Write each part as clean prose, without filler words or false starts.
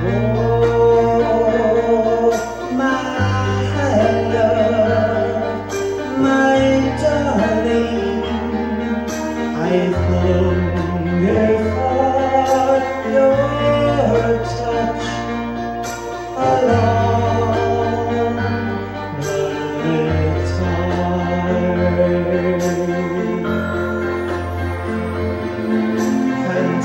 Oh, my love, my darling, I hunger for your touch along the tide. And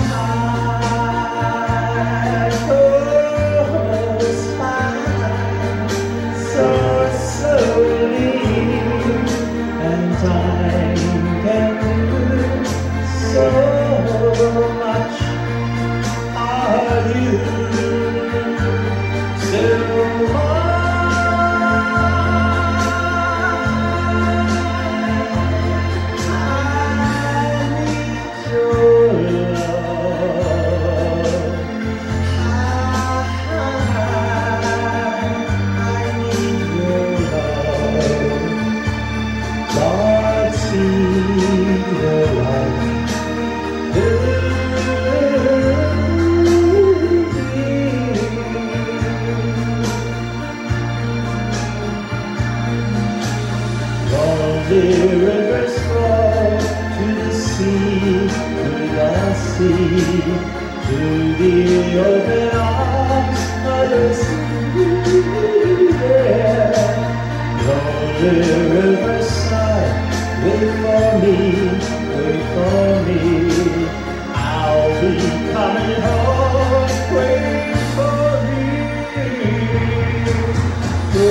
time goes by so slowly, and time can do so much. Are you so the rivers flow to the sea, to the open arms of the sea. Lonely riverside, wait for me, wait for me. I'll be coming home, wait for me. Oh,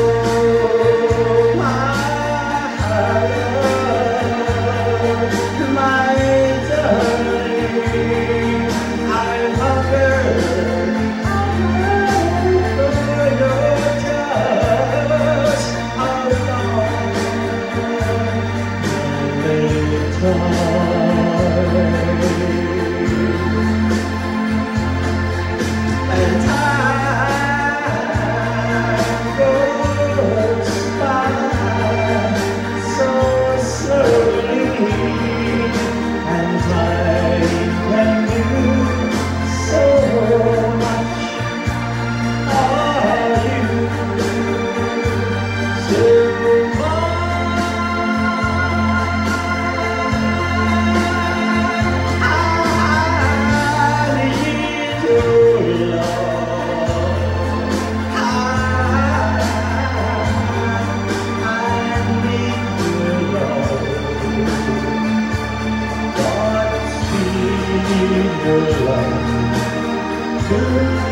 and time goes by so slowly, and time can do so much. Are you so love to